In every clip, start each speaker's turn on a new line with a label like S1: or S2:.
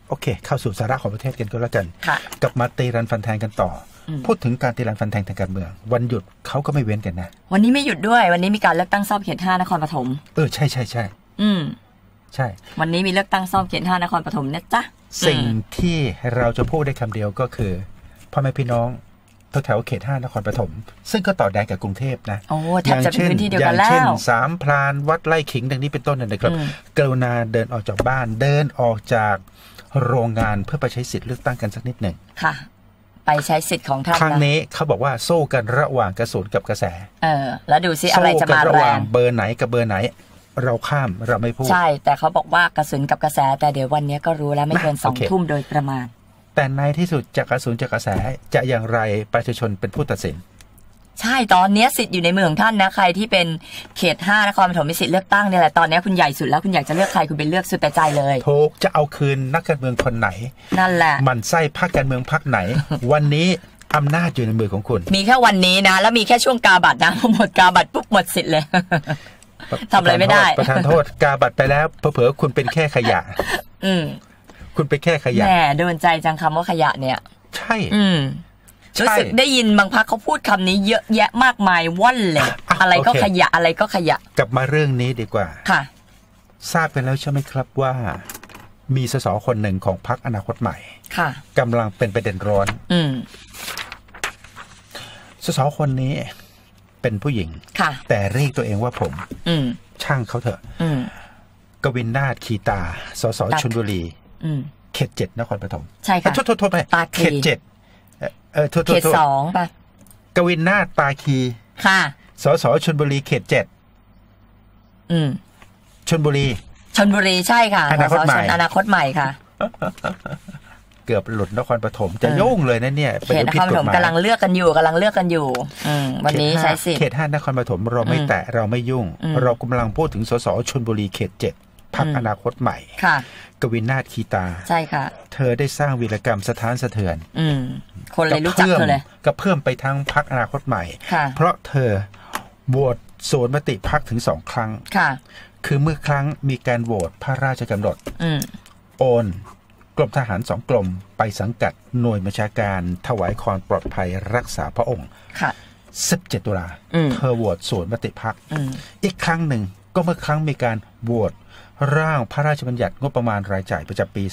S1: โอเคเข้าสู่สาระของประเทศกันก็แล้วกันกลับมาตีรันฟันแทงกันต่อพูดถึงการตีรันฟันแทงทางการเมืองวันหยุดเขาก็ไม่เว้นกันนะ
S2: วันนี้ไม่หยุดด้วยวันนี้มีการเลือกตั้งซ่อมเขต5นครปฐม
S1: ใช่ใช่ใช่
S2: วันนี้มีเลือกตั้งซ่อมเขต5นครปฐมนะจ๊ะ
S1: สิ่งที่เราจะพูดได้คำเดียวก็คือพ่อแม่พี่น้องแถวเขต5นครปฐมซึ่งก็ต่อแดนกับกรุงเทพนะ
S2: อย่างเช่น
S1: สามพรานวัดไร่ขิงดังนี้เป็นต้นนะครับกรุณาเดินออกจากบ้านเดินออกจากโรงงานเพื่อไปใช้สิทธิ์เลือกตั้งกันสักนิดหนึ่ง
S2: ค่ะไปใช้สิทธิ์ของท่าน
S1: ครั้งนี้เขาบอกว่าโซ่กันระหว่างกระสุนกับกระแส
S2: แล้วดูซิอะไรจะมาแรง
S1: เบอร์ไหนกับเบอร์ไหนเราข้ามเราไม่พูด
S2: ใช่แต่เขาบอกว่ากระสุนกับกระแสแต่เดี๋ยววันนี้ก็รู้แล้วไม่เกิน2 ทุ่มโดยประมาณ
S1: แต่ในที่สุดจากกระสุนจากกระแสจะอย่างไรประชาชนเป็นผู้ตัดสิน
S2: ใช่ตอนนี้สิทธิ์อยู่ในมือของท่านนะใครที่เป็นเขต5นครปฐมมีสิทธิ์เลือกตั้งเนี่ยแหละตอนนี้คุณใหญ่สุดแล้วคุณอยากจะเลือกใครคุณเป็นเลือกสุดแต่ใจเลย
S1: ถูกจะเอาคืนนักการเมืองคนไหน
S2: นั่นแหละ
S1: มันไส้พรรคการเมืองพรรคไหน วันนี้อำนาจอยู่ในมือของคุณ
S2: มีแค่วันนี้นะแล้วมีแค่ช่วงกาบัตรนะพอหมดกาบัตรปุ๊บหมดสิทธิ์เลยทำอะไรไม่ได้
S1: ประธานโทษกาบัตรไปแล้วเผลอๆคุณเป็นแค่ขยะคุณเป็นแค่ขยะ
S2: แหมโดนใจจังคำว่าขยะเนี่ย
S1: ใช่
S2: รู้สึกได้ยินบางพักเขาพูดคำนี้เยอะแยะมากมายว่อนเลยอะไรก็ขยะอะไรก็ขยะ
S1: กลับมาเรื่องนี้ดีกว่า
S2: ค่ะ
S1: ทราบกันแล้วใช่ไหมครับว่ามีสสคนหนึ่งของพรรคอนาคตใหม่
S2: ค่ะ
S1: กำลังเป็นประเด็นร้อนสสคนนี้เป็นผู้หญิง
S2: ค่ะ
S1: แต่เรียกตัวเองว่าผมช่างเขาเถอะกวินนาถคีตาสสชลบุรีเขต7นครปฐม
S2: ใช่ค่ะ
S1: โทษไปเขต7
S2: เขต2ป่ะ
S1: กวินนาถตาคี
S2: ค่ะ
S1: สสชลบุรีเขต7ชลบุรี
S2: ใช่ค่ะ
S1: อนาคตให
S2: ม่ค่ะ
S1: เกือบหลุดนครปฐมจะยุ่งเลยนะเนี่ย
S2: เขตนครปฐมกำลังเลือกกันอยู่วันนี้ใช้สิ
S1: เขต5นครปฐมเราไม่แตะเราไม่ยุ่งเรากำลังพูดถึงสสชลบุรีเขต7พรรคอนาคตใหม่
S2: ค่ะ
S1: กวินนาถคีตา
S2: ใช่ค่ะ
S1: เธอได้สร้างวีรกรรมสถานสะเทือน
S2: คนเลยรู้จักเธอเลย
S1: ก็เพิ่มไปทั้งพรรคอนาคตใหม่เพราะเธอโหวตสวนมติพรรคถึง2 ครั้ง
S2: ค่ะ
S1: คือเมื่อครั้งมีการโหวตพระราชกำหนดโอนกรมทหาร2 กรมไปสังกัดหน่วยบัญชาการถวายความปลอดภัยรักษาพระองค์17 ตุลาเธอโหวตสวนมติพรรคอีกครั้งหนึ่งก็เมื่อครั้งมีการโหวตร่างพระราชบัญญัติงบประมาณรายจ่ายประจำปี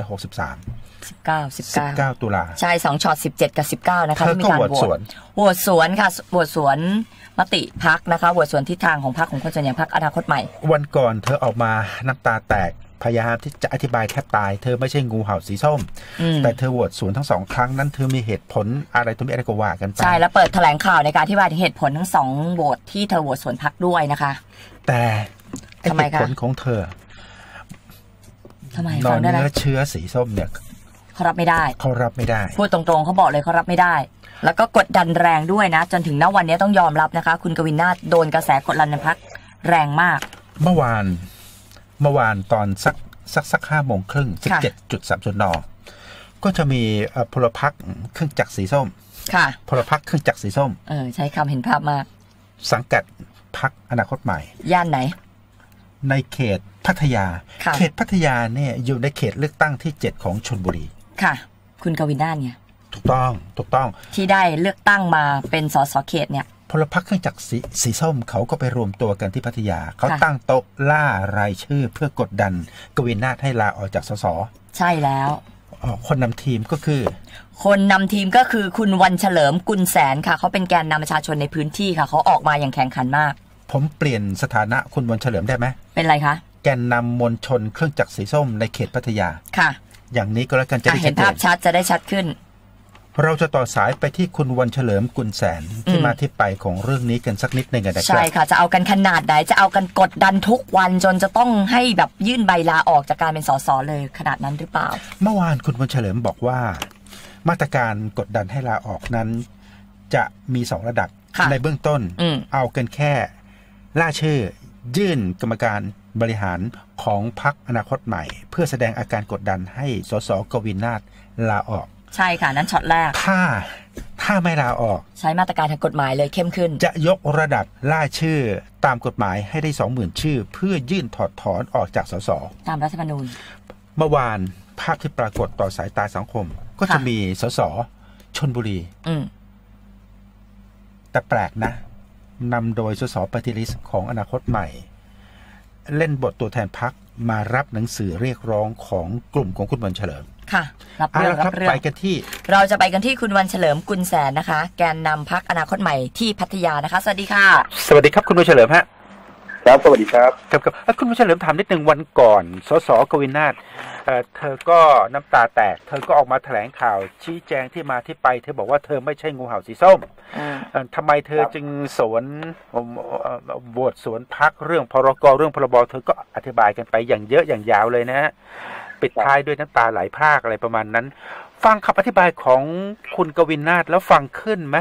S1: 19 ตุลา
S2: ใช่2ช็อต17กับ19นะคะที่มีการโหวตสวนค่ะโหวตสวนมติพรรคนะคะโหวตสวนทิศทางของพรรคของคนส่วนใหญ่พรรคอนาคตใหม่
S1: วันก่อนเธอออกมาน้ำตาแตกพยายามที่จะอธิบายแทบตายเธอไม่ใช่งูเห่าสีส้มแต่เธอโหวตสวนทั้ง2 ครั้งนั้นเธอมีเหตุผลอะไรตัวนี้อะไรก็ว่ากันไป
S2: ใช่แล้วเปิดแถลงข่าวในการอธิบายเหตุผลทั้ง2โหวตที่เธอโหวตสวนพรรคด้วยนะคะ
S1: แต่เหตุผลของเธอ
S2: นอนเนื้
S1: อเชื้อสีส้มเนี่ย
S2: เขารับไม่ได้
S1: พู
S2: ดตรงๆเขาบอกเลยเขารับไม่ได้แล้วก็กดดันแรงด้วยนะจนถึงณวันนี้ต้องยอมรับนะคะคุณกวินนาถโดนกระแสกดดันในพรรคแรงมาก
S1: เมื่อวานตอนสัก5 โมงครึ่ง 17.30 น.ก็จะมีพลพรรคเครื่องจักรสีส้ม
S2: ค่ะ
S1: พลพรรคเครื่องจักรสีส้ม
S2: ใช้คำเห็นภาพมาก
S1: สังกัดพรรคอนาคตใหม่
S2: ย่านไหน
S1: ในเขตพัทยาเขตพัทยาเนี่ยอยู่ในเขตเลือกตั้งที่7ของชลบุรี
S2: ค่ะคุณกวินนาถเนี่ย
S1: ถูกต้อง
S2: ที่ได้เลือกตั้งมาเป็นสสเขตเนี่ย
S1: พลพรรคเครื่องจักรสีส้มเขาก็ไปรวมตัวกันที่พัทยาเขาตั้งโต๊ะล่ารายชื่อเพื่อกดดันกวินนาถให้ลาออกจากสส
S2: ใช่แล้ว
S1: คนนำทีมก็คือ
S2: คุณวันเฉลิมกุลแสนค่ะเขาเป็นแกนนำประชาชนในพื้นที่ค่ะเขาออกมาอย่างแข่งขันมาก
S1: ผมเปลี่ยนสถานะคุณวันเฉลิมได้ไหม
S2: เป็นไรคะ
S1: แกนนำมวลชนเครื่องจักรสีส้มในเขตพัทยา
S2: ค่ะ
S1: อย่างนี้ก็แล้วกันจะได้
S2: เห็นภาพชัดจะได้ชัดขึ้น
S1: เราจะต่อสายไปที่คุณวันเฉลิมกุลแสนที่มาที่ไปของเรื่องนี้กันสักนิดหนึ่งนะครับ
S2: ใช่ค่ะจะเอากันขนาดไหนจะเอากันกดดันทุกวันจนจะต้องให้แบบยื่นใบลาออกจากการเป็นสสเลยขนาดนั้นหรือเปล่า
S1: เมื่อวานคุณวันเฉลิมบอกว่ามาตรการกดดันให้ลาออกนั้นจะมี2 ระดับในเบื้องต้นเอากันแค่ล่าชื่อยื่นกรรมการบริหารของพรรคอนาคตใหม่เพื่อแสดงอาการกดดันให้สสกวินนาถลาออก
S2: ใช่ค่ะนั้นช็อตแรก
S1: ถ้าไม่ลาออก
S2: ใช้มาตรการทางกฎหมายเลยเข้มขึ้น
S1: จะยกระดับล่าชื่อตามกฎหมายให้ได้ 20,000 ชื่อเพื่อยื่นถอดถอนออกจากสส
S2: ตามรัฐธรรมนูญ
S1: เมื่อวานภาพที่ปรากฏต่อสายตาสังคมก็จะมีสสชลบุรีแต่แปลกนะนำโดยสสปฏิริษีของอนาคตใหม่เล่นบทตัวแทนพรรคมารับหนังสือเรียกร้องของกลุ่มของคุณวันเฉลิม
S2: ค่ะรับเรื่อง
S1: ไปกันที่
S2: เราจะไปกันที่คุณวันเฉลิมกุลแสนนะคะแกนนำพรรคอนาคตใหม่ที่พัทยานะคะสวัสดีค่ะ
S1: สวัสดีครับคุณวันเฉลิมฮะ
S3: ครับสวัสดีครับ
S1: ครับคุณวันเฉลิมถามนิดนึงวันก่อนสสกวินนาถเธอก็น้ำตาแตกเธอก็ออกมาแถลงข่าวชี้แจงที่มาที่ไปเธอบอกว่าเธอไม่ใช่งูเห่าสีส้มทำไมเธอจึงสวนโหวตสวนพรรคเรื่องพรกเรื่องพรบเธอก็อธิบายกันไปอย่างเยอะอย่างยาวเลยนะฮะปิดท้ายด้วยน้ำตาไหลพรากอะไรประมาณนั้นฟังคำอธิบายของคุณกวินนาถแล้วฟังขึ้นไหม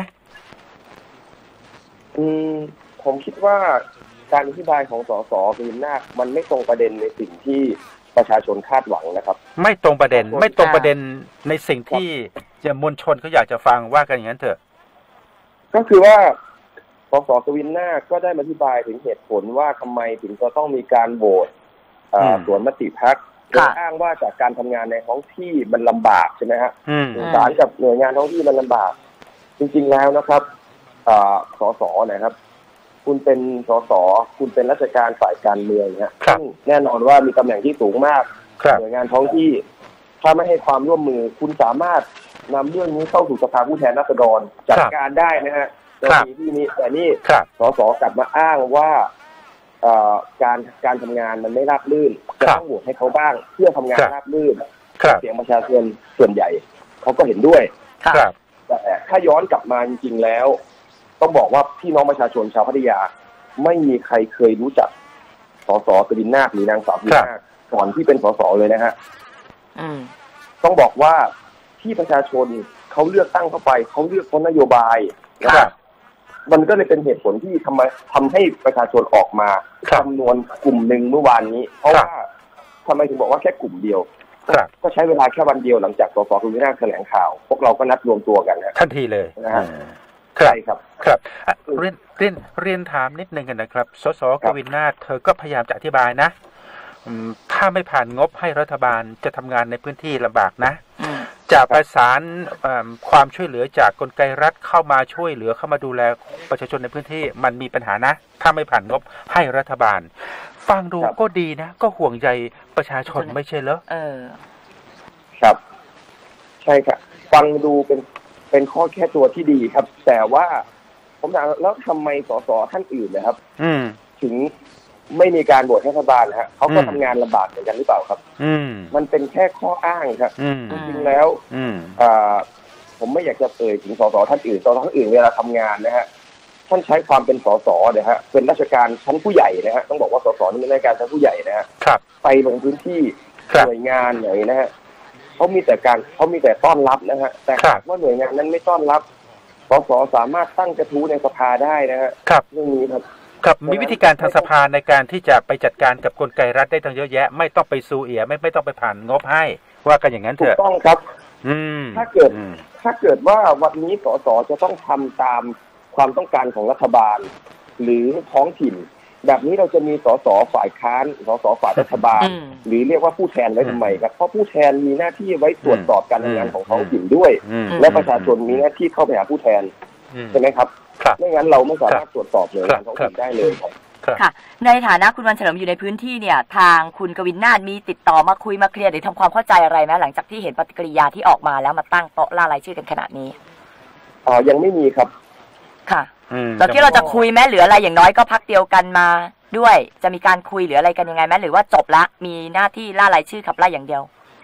S3: ผมคิดว่าการอธิบายของสสกวินนาถมันไม่ตรงประเด็นในสิ่งที่ประชาชนคาดหวังนะครับ
S1: ไม่ตรงประเด็นในสิ่งที่จะมวลชนเขาอยากจะฟังว่ากันอย่างนั้นเถอะ
S3: ก็คือว่าสสกวินนาถก็ได้อธิบายถึงเหตุผลว่าทำไมถึงจะต้องมีการโหวตสวนมติพรรคโดยอ้างว่าจากการทำงานในท้องที่มันลำบากใช่ไหมฮะสื่อสารกับหน่วยงานท้องที่มันลำบากจริงๆแล้วนะครับสสนะครับคุณเป็นสสคุณเป็นราชการฝ่ายการเมืองเนี่ยซึ่งแน่นอนว่ามีตำแหน่งที่สูงมากหน่วยงานท้องที่ถ้าไม่ให้ความร่วมมือคุณสามารถนำเรื่องนี้เข้าสู่สภาผู้แทนราษฎรจัดการได้นะฮะในที่นี้แต่นี่สสกลับมาอ้างว่าการทำงานมันไม่ราบรื่นจะต้องโหวตให้เขาบ้างเพื่อทำงานราบรื่นเสียงประชาชนส่วนใหญ่เขาก็เห็นด้วยแต่ถ้าย้อนกลับมาจริงๆแล้วต้องบอกว่าพี่น้องประชาชนชาวพัทยาไม่มีใครเคยรู้จักสสกวินนาถหรือนางสาวกวินนาถก่อนที่เป็นสสเลยนะฮะต้องบอกว่าที่ประชาชนเขาเลือกตั้งเข้าไปเขาเลือกเพราะนโยบายนะครับมันก็เลยเป็นเหตุผลที่ทำให้ประชาชนออกมาจำนวนกลุ่มหนึ่งเมื่อวานนี้เพราะว่าทำไมถึงบอกว่าแค่กลุ่มเดียวก็ใช้เวลาแค่วันเดียวหลังจากสสกวินนาถแถลงข่าวพวกเราก็นัดรวมตัวกัน
S1: ทันทีเลย
S3: นะฮะใช่ครับ
S1: เรียนถามนิดนึงกันนะครับสสกวินนาถเธอก็พยายามจะอธิบายนะถ้าไม่ผ่านงบให้รัฐบาลจะทำงานในพื้นที่ลำบากนะจะประสานความช่วยเหลือจากกลไกรัฐเข้ามาช่วยเหลือเข้ามาดูแลประชาชนในพื้นที่มันมีปัญหานะถ้าไม่ผ่านงบให้รัฐบาลฟังดูก็ดีนะก็ห่วงใยประชาชนไม่ใช่เหรอ
S3: ครับใช่ครับฟังดูเป็นข้อแก้ตัวที่ดีครับแต่ว่าผมถามแล้วทำไมสสท่านอื่นนะครับถึงไม่มีการโหวตรัฐบาลนะฮะเขาก็ทำงานลำบากเหมือนกันหรือเปล่าครับมันเป็นแค่ข้ออ้างครับจริงๆแล้วผมไม่อยากจะเอ่ยถึงสสท่านอื่นสสท่านอื่นเวลาทำงานนะฮะท่านใช้ความเป็นสสนะฮะเป็นราชการชั้นผู้ใหญ่นะฮะต้องบอกว่าสสนี่เป็นราชการชั้นผู้ใหญ่นะฮะไปลงพื้นที่หน่วยงานไหนนะฮะเขามีแต่ต้อนรับนะฮะแต่หากว่าหน่วยงานนั้นไม่ต้อนรับสสสามารถตั้งกระทู้ในสภาได้นะฮะเรื่องนี้
S1: ครับมีวิธีการทางสภาในการที่จะไปจัดการกับกลไกรัฐได้ทั้งเยอะแยะไม่ต้องไปซูเอียไม่ต้องไปผ่านงบให้ว่ากันอย่างนั้นเถอะ
S3: ถูกต้องครับถ้าเกิดว่าวันนี้สสจะต้องทำตามความต้องการของรัฐบาลหรือท้องถิ่นแบบนี้เราจะมีสสฝ่ายค้านสสฝ่ายรัฐบาลหรือเรียกว่าผู้แทนไว้ทำไมครับเพราะผู้แทนมีหน้าที่ไว้ตรวจสอบการทำงานของท้องถิ่นด้วยและประชาชนมีหน้าที่เข้าไปหาผู้แทนใช่ไหมครับไม่งั้นเราไม่สามารถตรวจสอบเลยท้องถิ่นได้เลย
S2: ค่ะในฐานะคุณวันเฉลิมอยู่ในพื้นที่เนี่ยทางคุณกวินนาถมีติดต่อมาคุยมาเคลียร์หรือทำความเข้าใจอะไรไหมหลังจากที่เห็นปฏิกิริยาที่ออกมาแล้วมาตั้งโต๊ะล่ารายชื่อกันขนาดนี้
S3: ยังไม่มีครับ
S2: ค่ะตอนที่เราจะคุยแม้หรืออะไรอย่างน้อยก็พักเดียวกันมาด้วยจะมีการคุยหรืออะไรกันยังไงไหมหรือว่าจบละมีหน้าที่ล่ารายชื่อขับไล่อย่างเดียว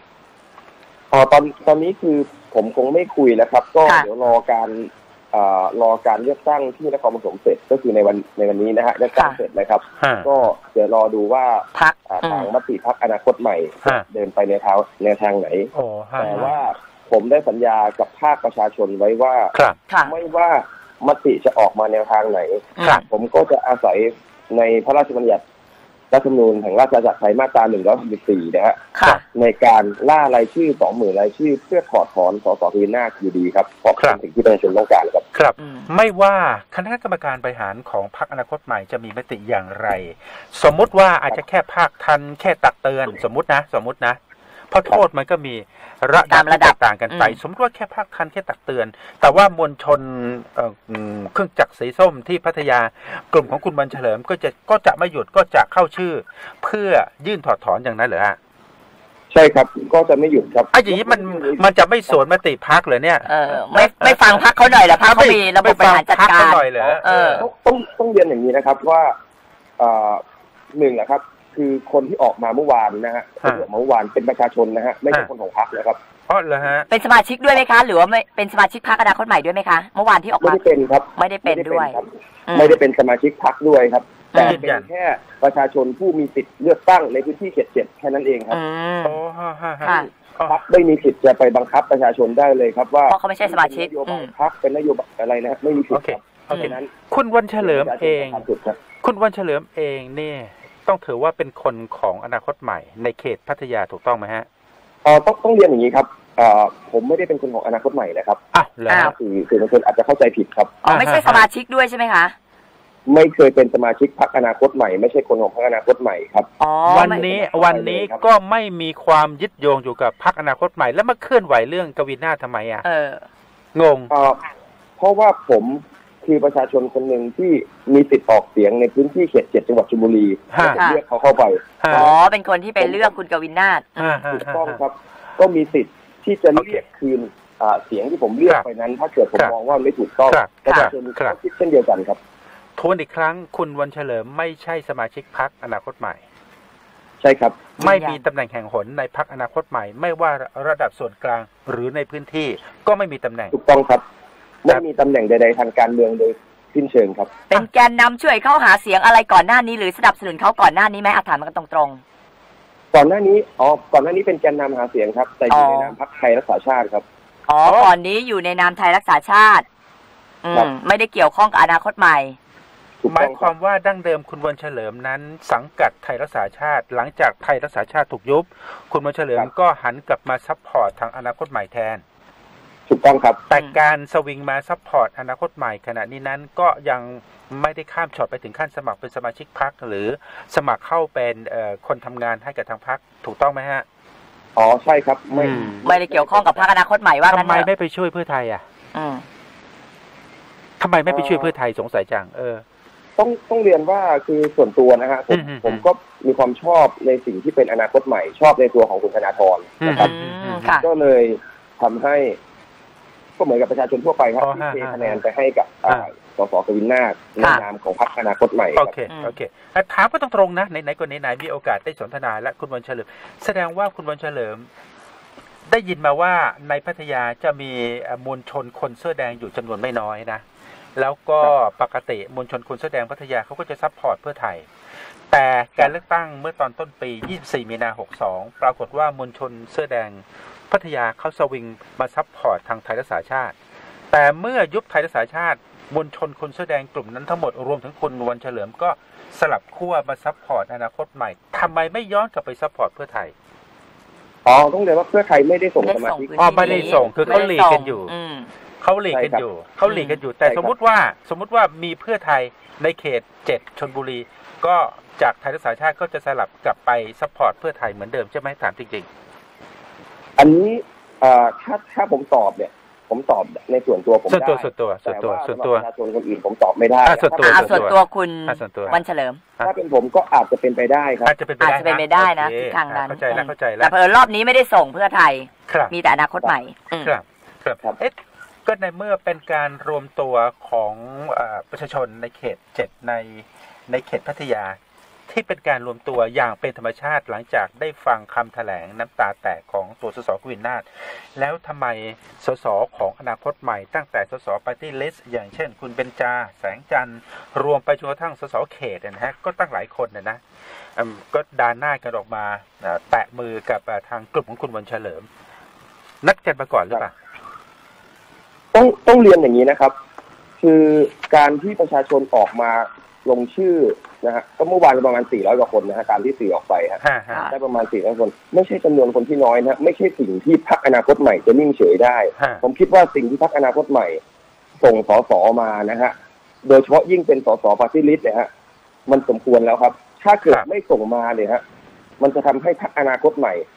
S3: ตอนนี้คือผมคงไม่คุยแล้วครับก็เดี๋ยวรอการเลือกตั้งที่นครปฐมเสร็จก็คือในวันนี้นะฮะเลือกตั้งเสร็จนะครับก็เดี๋ยวรอดูว่าทางมติพรรคอนาคตใหม่เดินไปในทางไหนแต่ว่าผมได้สัญญากับภาคประชาชนไว้ว่าไม่ว่ามติจะออกมาแนวทางไหนผมก็จะอาศัยในพระราชบัญญัติรัฐธรรมนูญแห่งราชอาณาจักรไทยมาตรา164นะฮะในการล่ารายชื่อ 20,000 รายชื่อเพื่อถอดถอนสสกวินนาถอยู่ดีครับเพราะเป็นสิ่งที่ประชาชนต้องการ
S1: ครับไม่ว่าคณะกรรมการบริหารของพรรคอนาคตใหม่จะมีมติอย่างไรสมมุติว่าอาจจะแค่ภาคทันแค่ตักเตือนสมมุตินะเพราะโทษมันก็มีระดับต่างกันไปสมมติว่าแค่ภาคทันแค่ตักเตือนแต่ว่ามวลชนเครื่องจักรสีส้มที่พัทยากลุ่มของคุณวันเฉลิมก็จะไม่หยุดก็จะเข้าชื่อเพื่อยื่นถอดถอนอย่างนั้นเหรอฮะ
S3: ใช่ครับก็จะไม่หยุดครับ
S1: อย่างนี้มันจะไม่สวนมติพรรคเลยเนี่ย
S2: ไม่ฟังพรรคเขาหน่อยเหรอพรรคเขามีระบบบบริหารจัดการ
S1: หน่อยเหรอ
S3: ต้องเรียนอย่างนี้นะครับว่าหนึ่งนะครับคือคนที่ออกมาเมื่อวานนะฮะคนที่ออกมาเมื่อวานเป็นประชาชนนะฮะไม่ใช่คนของพรรคนะครับ
S1: อ๋อเหรอฮะ
S2: เป็นสมาชิกด้วยไหมคะหรือว่าไม่เป็นสมาชิกพรรคอนาคตใหม่ด้วยไหมคะเมื่อวานที่ออกมา
S3: ไม่ได้เป็นครับ
S2: ไม่ได้เป็นด้วย
S3: ไม่ได้เป็นสมาชิกพรรคด้วยครับแต่เป็นแค่ประชาชนผู้มีสิทธิ์เลือกตั้งในพื้นที่เขต 7แค่นั้นเองครับพรรคไม่มีสิทธิ์จะไปบังคับประชาชนได้เลยครับว่า
S2: เพราะเขาไม่ใช่สมาชิก
S3: นโยบายพรรคเป็นนโยบายอะไรนะไม่มีสิทธิ์
S1: เพราะฉะนั้นคุณวันเฉลิมเองเนี่ยต้องถือว่าเป็นคนของอนาคตใหม่ในเขตพัทยาถูกต้องไหมฮะ
S3: ต้องเรียนอย่างนี้ครับผมไม่ได้เป็นคนของอนาคตใหม่นะครับสื่อมวลชนอาจจะเข้าใจผิดครับ
S2: ไม่ใช่สมาชิกด้วยใช่ไหมคะ
S3: ไม่เคยเป็นสมาชิกพรรคอนาคตใหม่ไม่ใช่คนของพรรคอนาคตใหม่ครับ
S1: วันนี้ก็ไม่มีความยึดโยงอยู่กับพรรคอนาคตใหม่แล้วมาเคลื่อนไหวเรื่องกวินาถทำไมงง
S3: เพราะว่าผมคือประชาชนคนหนึ่งที่มีสิทธิ์ออกเสียงในพื้นที่เขต 7จังหวัดชลบุรีเลือกเขาเข้าไป
S2: เป็นคนที่ไปเลือกคุณกวินาถ
S3: ถูกต้องครับก็มีสิทธิ์ที่จะเรียกคืนเสียงที่ผมเลือกไปนั้นถ้าเกิดผมมองว่าไม่ถูกต้องประชาชนก็คิดเช่นเดียวกันครับ
S1: ทวนอีกครั้งคุณวันเฉลิมไม่ใช่สมาชิกพรรคอนาคตใหม่
S3: ใช่ครับ
S1: ไม่มีตำแหน่งแห่งหนในพรรคอนาคตใหม่ไม่ว่าระดับส่วนกลางหรือในพื้นที่ก็ไม่มีตำแหน่ง
S3: ถูกต้องครับไม่มีตำแหน่งใดๆทางการเมืองโดยสิ้นเชิงครับ
S2: เป็นแกนนำช่วยเข้าหาเสียงอะไรก่อนหน้านี้หรือสนับสนุนเขาก่อนหน้านี้ไหมถามกันตรง
S3: ๆก่อนหน้านี้เป็นแกนนำหาเสียงครับแต่อยู่ในนามพรรคไทยรักษาชาติครับ
S2: ก่อนนี้อยู่ในนามไทยรักษาชาติไม่ได้เกี่ยวข้องกับอนาคตใหม่
S1: หมายความว่าดั้งเดิมคุณวันเฉลิมนั้นสังกัดไทยรักษาชาติหลังจากไทยรักษาชาติถูกยุบคุณวันเฉลิมก็หันกลับมาซัพพอร์ตทางอนาคตใหม่แทน
S3: ถูกต้องครับ
S1: แต่การสวิงมาซัพพอร์ตอนาคตใหม่ขณะนี้นั้นก็ยังไม่ได้ข้ามช็อตไปถึงขั้นสมัครเป็นสมาชิกพรรคหรือสมัครเข้าเป็นคนทำงานให้กับทางพรรคถูกต้องไหมฮะ
S3: ใช่ครับ
S2: ไม่ได้เกี่ยวข้องกับพรรคอนาคตใหม่ว่า
S1: ทำไมไม่ไปช่วยเพื่อไทยทำไมไม่ไปช่วยเพื่อไทยสงสัยจัง
S3: ต้องเรียนว่าคือส่วนตัวนะฮะผมก็มีความชอบในสิ่งที่เป็นอนาคตใหม่ชอบในตัวของคุณธนาธรนะครับก็เลยทำให้ก็เหมือนกับประชาชนทั่วไปครับที่เทคะแนนไปให้กับสสกวินนาถในนามของพรรคอนาคตใหม่
S1: โอเคถามก็ต้องตรงนะไหนก็ไหนมีโอกาสได้สนทนาและคุณวันเฉลิมแสดงว่าคุณวันเฉลิมได้ยินมาว่าในพัทยาจะมีมวลชนคนเสื้อแดงอยู่จำนวนไม่น้อยนะแล้วก็ปกติมวลชนคนเสื้อแดงพัทยาเขาก็จะซัพพอร์ตเพื่อไทยแต่การเลือกตั้งเมื่อตอนต้นปี24มีนา62ปรากฏว่ามวลชนเสื้อแดงพัทยาเขาสวิงมาซัพพอร์ตทางไทยรักษาชาติแต่เมื่อยุบไทยรักษาชาติมวลชนคนเสื้อแดงกลุ่มนั้นทั้งหมดรวมถึงคุณวันเฉลิมก็สลับขั้วมาซัพพอร์ตอนาคตใหม่ทำไมไม่ย้อนกลับไปซัพพอร์ตเพื่อไทย
S3: ต้องเรียนว่าเพื่อไทยไม่ได้ส่งสมาชิก
S1: ไม่ได้ส่งคือเขาหลีกกันอยู่เขาหลีกกันอยู่แต่สมมุติว่ามีเพื่อไทยในเขต7ชลบุรีก็จากไทยรักษาชาติก็จะสลับกลับไปซัพพอร์ตเพื่อไทยเหมือนเดิมใช่ไหมถามจริง
S3: ๆอันนี้ถ้าผมตอบเนี่ยผมตอบในส่วนตัวผมได้
S1: ส่วนตัว
S3: ประชาชนคนอื่นผมตอบไม่ได้
S2: ส่วนตัวคุณวันเฉลิม
S3: ถ้าเป็นผมก็อาจจะเป็นไปได้ครับ
S2: อาจจะเป็นไปได้นะทางนั้น
S1: เข้าใจแล้ว
S2: แต่เผอิญรอบนี้ไม่ได้ส่งเพื่อไทยมีแต่อนาคตใหม่
S1: ครับก็ในเมื่อเป็นการรวมตัวของประชาชนในเขต7ในเขตพัทยาที่เป็นการรวมตัวอย่างเป็นธรรมชาติหลังจากได้ฟังคำแถลงน้ำตาแตกของตัวสสกวินนาถแล้วทำไมสสของอนาคตใหม่ตั้งแต่สสปาร์ตี้ลิสต์อย่างเช่นคุณเบญจาแสงจันทร์รวมไปจนกระทั่งสสเขตนะฮะก็ตั้งหลายคนนะก็ดาหน้ากันออกมาแตะมือกับทางกลุ่มของคุณวันเฉลิมนัดกันมาก่อนหรือเปล่า
S3: ต้องเรียนอย่างนี้นะครับคือการที่ประชาชนออกมาลงชื่อนะฮะก็เมื่อวานประมาณ400กว่าคนนะฮะการที่สื่อออกไปฮะได้ประมาณ400คนไม่ใช่จำนวนคนที่น้อยนะไม่ใช่สิ่งที่พรรคอนาคตใหม่จะนิ่งเฉยได้ผมคิดว่าสิ่งที่พรรคอนาคตใหม่ส่งสสมานะฮะโดยเฉพาะยิ่งเป็นสสปาร์ตี้ลิสต์เนี่ยฮะมันสมควรแล้วครับถ้าเกิดไม่ส่งมาเนี่ยฮะมันจะทำให้พรรคอนาคตใหม่ถ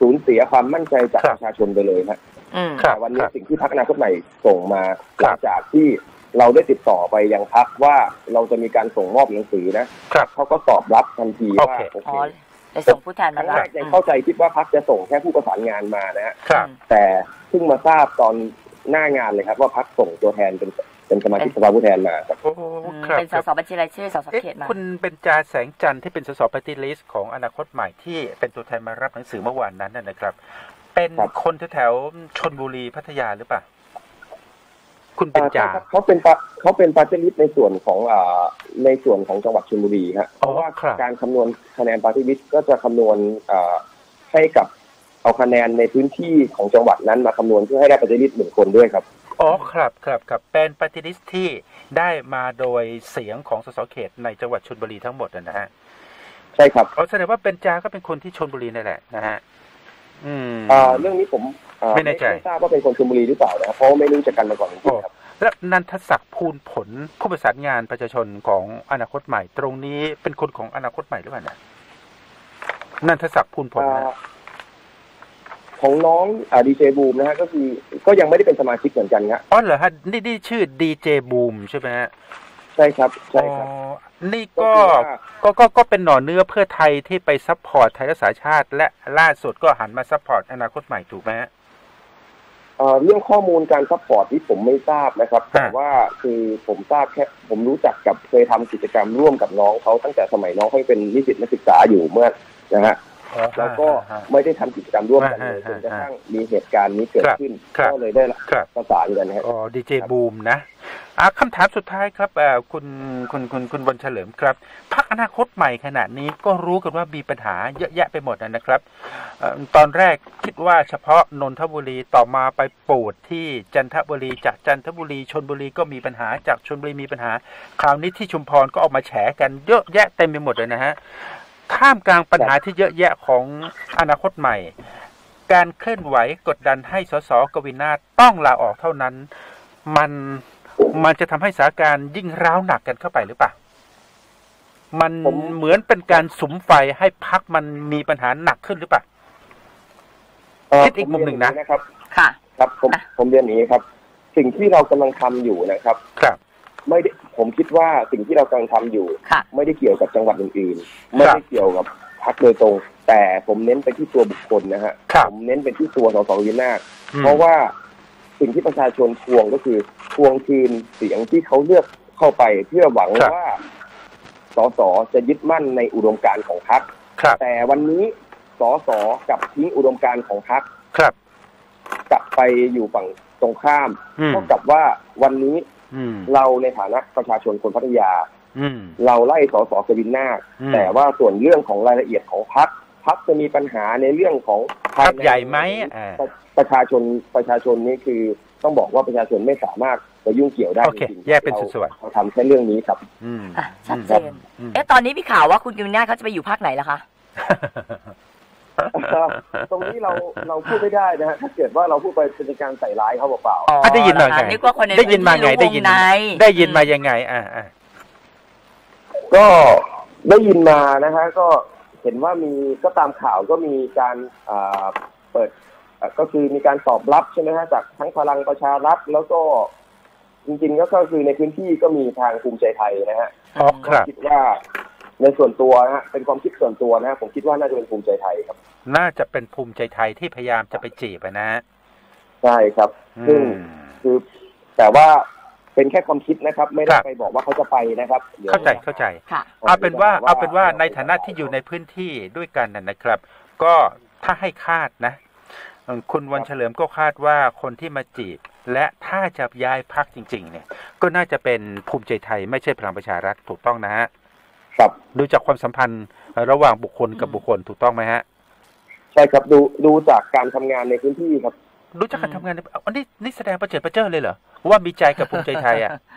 S3: สูญเสียความมั่นใจจากประชาชนไปเลยครับวันนี้สิ่งที่พรรคอนาคตใหม่ส่งมาหลังจากที่เราได้ติดต่อไปยังพรรคว่าเราจะมีการส่งมอบหนังสือนะเขาก็ตอบรับทันทีว่าโอเค
S2: จะส่งผู้แทนมา
S3: ครั้งแรกยังเข้าใจคิดว่าพรรคจะส่งแค่ผู้ประสานงานมานะฮะแต่เพิ่งมาทราบตอนหน้างานเลยครับว่าพรรคส่งตัวแทนเป็นสมาชิกสภาผู้แทนมาครับ
S2: เป็นสสบัญชีรายชื่อสสเขตมา
S1: คุณเป็นจาแสงจันทร์ที่เป็นสสปาร์ตี้ลิสต์ของอนาคตใหม่ที่เป็นตัวแทนมารับหนังสือเมื่อวานนั้นนะครับเป็นคนแถวชลบุรีพัทยาหรือเปล่าคุณเป็นจา
S3: เขาเป็นปาร์ตี้ลิสต์ในส่วนของจังหวัดชลบุรีครับเพราะว่าการคำนวณคะแนนปาร์ตี้ลิสต์ก็จะคำนวณให้กับเอาคะแนนในพื้นที่ของจังหวัดนั้นมาคำนวณเพื่อให้ได้ปาร์ตี้ลิสต์1 คนด้วยครับ
S1: ครับเป็นปาร์ตี้ลิสต์ที่ได้มาโดยเสียงของสสเขตในจังหวัดชลบุรีทั้งหมดนะฮะ
S3: ใช่ครับ
S1: แสดงว่าเป็นจาก็เป็นคนที่ชลบุรีนั่นแหละนะฮะ
S3: เรื่องนี้ผม
S1: ไม่แน่ใจ
S3: ทราบว่าเป็นคนชลบุรีหรือเปล่านะเพราะไม่รู้จักกันมาก่อนจริงๆครับ
S1: และนันทศักดิ์ภูลผลผู้ประสานงานประชาชนของอนาคตใหม่ตรงนี้เป็นคนของอนาคตใหม่หรือเปล่านะนันทศักดิ์ภูลผล
S3: ของน้องดีเจบูมนะฮะก็คือก็ยังไม่ได้เป็นสมาชิกเหมือนกันครับ
S1: เหรอฮะนี่ชื่อดีเจบูมใช่ไหมฮะ
S3: ใช่ครับ
S1: นี่ก็เป็นหน่อเนื้อเพื่อไทยที่ไปซัพพอร์ตไทยรักษาชาติและล่าสุดก็หันมาซัพพอร์ตอนาคตใหม่ถูกไหมฮะ
S3: เรื่องข้อมูลการซัพพอร์ตที่ผมไม่ทราบนะครับแต่ว่าคือผมทราบแค่ผมรู้จักกับเคยทำกิจกรรมร่วมกับน้องเขาตั้งแต่สมัยน้องเขาเป็นนิสิตนักศึกษาอยู่เมื่อนะฮะแล้วก็ไม่ได้ทำกิจกรรมร่วมกันเลยจนกระทั่งมีเหตุการณ์นี้เกิดขึ้นก็เลยได้ประสานกันนะครับ
S1: ดีเจบูมนะคำถามสุดท้ายครับคุณวันเฉลิมครับพรรคอนาคตใหม่ขณะนี้ก็รู้กันว่ามีปัญหาเยอะแยะไปหมดนะครับตอนแรกคิดว่าเฉพาะนนทบุรีต่อมาไปปูดที่จันทบุรีจากจันทบุรีชลบุรีก็มีปัญหาจากชลบุรีมีปัญหาคราวนี้ที่ชุมพรก็ออกมาแฉกันเยอะแยะเต็มไปหมดเลยนะฮะท่ามกลางปัญหาที่เยอะแยะของอนาคตใหม่การเคลื่อนไหวกดดันให้สสกวินาถต้องลาออกเท่านั้นมันจะทำให้สถานการณ์ยิ่งร้าวหนักกันเข้าไปหรือเปล่ามันเหมือนเป็นการสุมไฟให้พรรคมันมีปัญหาหนักขึ้นหรือเปล่าคิดอีกมุมหนึ่ง
S3: นะครับ
S2: ค่ะ
S3: ครับผมเรียนอย่างนี้ครับสิ่งที่เรากำลังทำอยู่นะครับ
S1: ครับ
S3: ไม่ได้ผมคิดว่าสิ่งที่เรากำลังทำอยู่ไม่ได้เกี่ยวกับจังหวัดอื่นๆไม่ได้เกี่ยวกับพรรคโดยตรงแต่ผมเน้นไปที่ตัวบุคคลนะฮะผมเน้นไปที่ตัวสสวินาศเพราะว่าสิ่งที่ประชาชนทวงก็คือทวงคืนเสียงที่เขาเลือกเข้าไปเพื่อหวังว่าสสจะยึดมั่นในอุดมการณ์ของพรรคแต่วันนี้สสกับทิ้งอุดมการณ์ของพรรคกลับไปอยู่ฝั่งตรงข้ามเท่ากับว่าวันนี้เราในฐานะประชาชนคนพัทยาเราไล่สสกวินนาถแต่ว่าส่วนเรื่องของรายละเอียดของพรรคจะมีปัญหาในเรื่องของ
S1: พรรคใหญ่ไหม
S3: ประชาชนนี่คือต้องบอกว่าประชาชนไม่สามารถไปยุ่งเกี่ยวได้จริง
S1: ๆแยกเป็นส่วน
S3: เราทำแค่เรื่องนี้ครับ
S2: ชัดเจนตอนนี้มีข่าวว่าคุณกวินนาถเขาจะไปอยู่พรรคไหนล่ะคะ
S3: ตรงนี้เราพูดไม่ได้นะฮะถ้าเกิดว่าเราพูดไปเป็นการใส่ร้ายเขาเปล่า
S1: ได้ยินมาไงได้ยินมาไงได้ยินมายังไง
S3: ก็ได้ยินมานะฮะก็เห็นว่ามีก็ตามข่าวก็มีการเปิดก็คือมีการตอบรับใช่ไหมฮะจากทั้งพลังประชารัฐแล้วก็จริงๆก็คือในพื้นที่ก็มีทางภูมิใจไทยนะฮะคิดว่าในส่วนตัวนะฮะเป็นความคิดส่วนตัวนะผมคิดว่าน่าจะเป็นภูมิใจไทยครับ
S1: น่าจะเป็นภูมิใจไทยที่พยายามจะไปจีบนะ
S3: ใช่ครับซึ่งคือแต่ว่าเป็นแค่ความคิดนะครับไม่ได้ไปบอกว่าเขาจะไปนะครับ
S1: เข้าใจเอาเป็นว่าในฐานะที่อยู่ในพื้นที่ด้วยกันนะครับก็ถ้าให้คาดนะคุณวันเฉลิมก็คาดว่าคนที่มาจีบและถ้าจะย้ายพรรคจริงๆเนี่ยก็น่าจะเป็นภูมิใจไทยไม่ใช่พลังประชารัฐถูกต้องนะฮะ
S3: ครับ
S1: ดูจากความสัมพันธ์ระหว่างบุคคลกับบุคคลถูกต้องไหมฮะ
S3: ใช่ครับดูจากการทำงานในพื้นที่ครับ
S1: รู้จักการทำงานนี่แสดงประเจิดประเจ้อเลยเหรอว่ามีใจกับภูมิใจไทย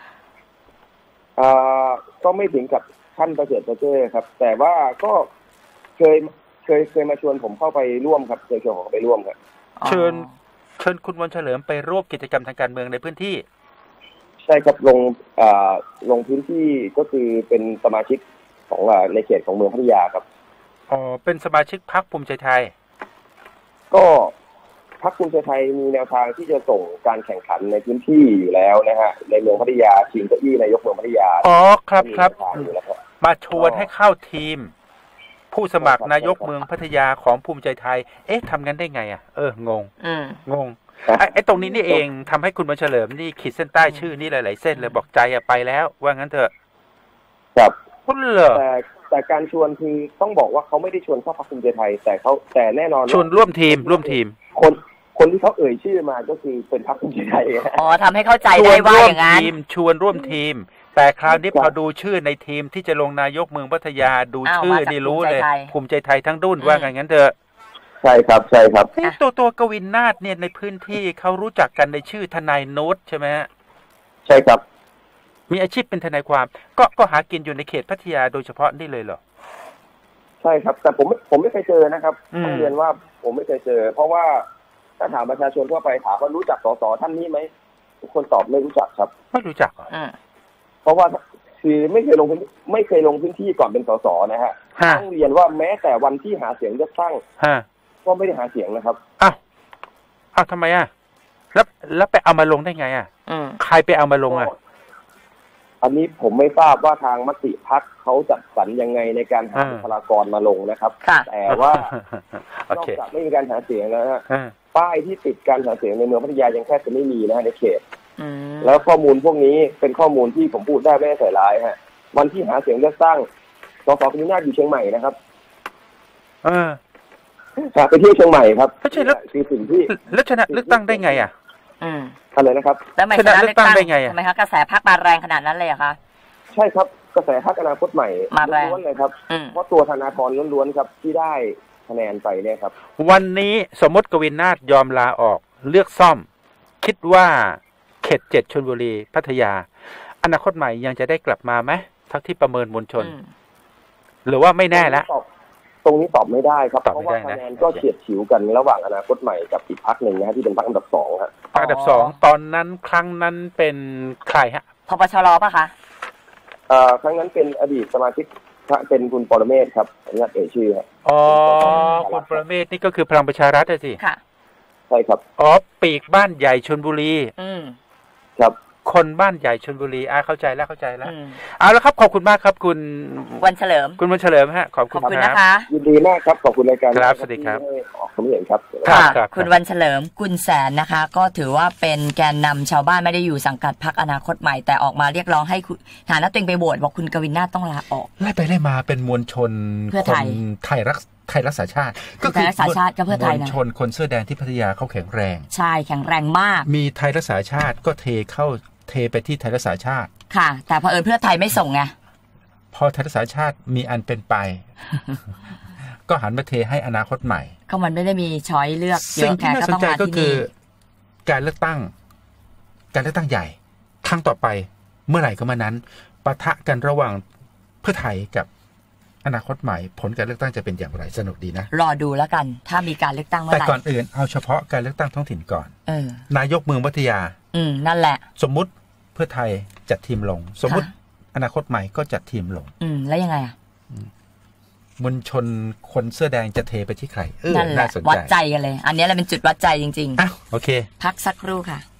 S3: ก็ไม่ถึงกับขั้นประเจิดประเจ้อครับแต่ว่าก็เคยมาชวนผมเข้าไปร่วมครับเคยชวนผมไปร่วมครับ
S1: เชิญคุณวันเฉลิมไปร่วมกิจกรรมทางการเมืองในพื้นที่
S3: ใช่ครับลงพื้นที่ก็คือเป็นสมาชิกของในเขตของเมืองพัทยาครับ
S1: เป็นสมาชิกพรรคภูมิใจไทย
S3: ก็พรรคภูมิใจไทยมีแนวทางที่จะส่งการแข่งขันในพื้นที่อยู่แล้วนะฮะในเมืองพัทยาชิงเก้าอี้นายกเมืองพัทยา
S1: อ๋อครับมาชวนให้เข้าทีมผู้สมัครนายกเมืองพัทยาของภูมิใจไทยทำงั้นได้ไงอ่ะงงไอ้ตรงนี้นี่เองทำให้คุณบุญเฉลิมนี่ขีดเส้นใต้ชื่อนี่หลายๆเส้นเลยบอกใจไปแล้วว่างั้นเถอะ
S3: ครับ
S1: คุณเหรอ
S3: แต่การชวนคือต้องบอกว่าเขาไม่ได้ชวนเข้าพรรคภูมิใจไทยแต่แน่นอน
S1: ชวนร่วมทีม
S3: คนที่เขาเอ่ยชื่อมาก็คือเป็นพรรคภูมิใจไทย
S2: อ๋อทำให้เข้าใจได้ว่าอย่างนั้น
S1: ชวนร่วมทีมแต่คราวนี้พอดูชื่อในทีมที่จะลงนายกเมืองพัทยาดูชื่อนี่รู้เลยภูมิใจไทยทั้งดุ้นว่างั้นเถอะ
S3: ใช่ครับ
S1: ตัวกวินนาถเนี่ยในพื้นที่เขารู้จักกันในชื่อทนายโน้ตใช่ไหมฮะ
S3: ใช่ครับ
S1: มีอาชีพเป็นทนายความก็หากินอยู่ในเขตพัทยาโดยเฉพาะนี่เลยเหรอ
S3: ใช่ครับแต่ผมไม่เคยเจอนะครับต้องเรียนว่าผมไม่เคยเจอเพราะว่าถ้าถามประชาชนทั่วไปถามว่ารู้จักส.ส.ท่านนี้ไหมทุกคนตอบไม่รู้จักครับ
S1: ไม่รู้จัก
S3: เพราะว่าคือไม่เคยลงพื้นที่ก่อนเป็นส.ส.นะฮะต้องเรียนว่าแม้แต่วันที่หาเสียงเลือกตั้งก็ไม่ได้หาเสียงนะครับ
S1: อ้าวทำไมแล้วไปเอามาลงได้ไงใครไปเอามาลง
S3: อันนี้ผมไม่ทราบว่าทางมติพรรคเขาจัดสรรยังไงในการหาบุคลากรมาลงนะครับแต่ว่านอกจากไม่มีการหาเสียงแล้วฮะป้ายที่ติดการหาเสียงในเมืองพัทยายังแทบจะไม่มีนะในเขตแล้วข้อมูลพวกนี้เป็นข้อมูลที่ผมพูดได้ไม่ได้ใส่ร้ายฮะวันที่หาเสียงเลือกตั้งส.ส.คุณนาถอยู่เชียงใหม่นะครับไปเที่ยวเชียงใหม่ครับ
S1: คือสิ่งที่แล้วชนะเลือกตั้งได้ไง
S3: อะไรนะครับ
S2: แล้วชนะเลือกตั้งได้ไงทำไมคะกระแสพรรคมาแรงขนาดนั้นเลยอะคะ
S3: ใช่ครับกระแสพรรคอนาคตใหม่
S2: มาแรง
S3: เลยครับเพราะตัวธนาธรล้วนๆครับที่ได้คะแนนไปเนี่ยครับ
S1: วันนี้สมมติกวินนาถยอมลาออกเลือกซ่อมคิดว่าเขต7ชลบุรีพัทยาอนาคตใหม่ยังจะได้กลับมาไหมทั้งที่ประเมินมวลชนหรือว่าไม่แน่แล้ว
S3: ตรงนี้ตอบไม่ได้ครับเพราะว่าคะแนนก็เฉียดฉิวกันระหว่างอนาคตใหม่กับอีกพรรคหนึ่งนะฮะที่เป็นพรรคอันดับ2ครับ
S1: พรรคอันดับ2ตอนนั้นครั้งนั้นเป็นใครฮะ
S2: พปชรป่ะคะ
S3: ครั้งนั้นเป็นอดีตสมาชิกเป็นคุณปรเมศครับอนุญาตเอ่ยชื่อครับ
S1: คุณปรเมศนี่ก็คือพลังประชารัฐสิ
S2: ค่ะ
S3: ใช่ครับ
S1: ปีกบ้านใหญ่ชลบุรี
S3: ครับ
S1: คนบ้านใหญ่ชลบุรีเข้าใจแล้วเอาแล้วครับขอบคุณมากครับคุณ
S2: วันเฉลิม
S1: ฮะขอบคุณ
S2: นะคะ
S3: ยินดีมากครับขอบคุณรายการ
S1: ครับสวัสดีครับ
S3: ผมเห็นครับ
S2: คุณวันเฉลิมกุลแสนนะคะก็ถือว่าเป็นแกนนำชาวบ้านไม่ได้อยู่สังกัดพรรคอนาคตใหม่แต่ออกมาเรียกร้องให้ฐานะตัวเองไปโหวตบอกคุณกวินนาถต้องลาออก
S1: ไล่ไปไล่มาเป็นมวลชนคนไทยรักษาชาติ
S2: ก็คือรักษาชาติก็เพื่อไทยนะ
S1: มวลชนคนเสื้อแดงที่พัทยาเขาแข็งแรง
S2: ใช่แข็งแรงมาก
S1: มีไทยรักษาชาติก็เทไปที่ไทยรักษาชาติ
S2: ค่ะแต่พอเพื่อไทยไม่ส่งไง
S1: พอไทยรักษาชาติมีอันเป็นไป ก็หันมาเทให้อนาคตใหม่
S2: ก็มันไม่ได้มีช้อยเลือกเยอะแค่ก็ต้องมาที่นี่
S1: การเลือกตั้งใหญ่ครั้งต่อไปเมื่อไหร่ก็มานั้นปะทะกันระหว่างเพื่อไทยกับอนาคตใหม่ผลการเลือกตั้งจะเป็นอย่างไรสนุกดีนะ
S2: รอดูแล้วกันถ้ามีการเลือกตั้งเมื่อไหร่
S1: แต่ก่อนอื่นเอาเฉพาะการเลือกตั้งท้องถิ่นก่อนนายกเมืองพัทยา
S2: นั่นแหละ
S1: สมมุติเพื่อไทยจัดทีมลงสมมุติอนาคตใหม่ก็จัดทีมลง
S2: แล้วยังไง
S1: มวลชนคนเสื้อแดงจะเทไปที่ใคร
S2: นั่นแหละวัดใจกันเลยอันนี้แหละเป็นจุดวัดใจจริง
S1: ๆโอเค
S2: พักสักครู่ค่ะ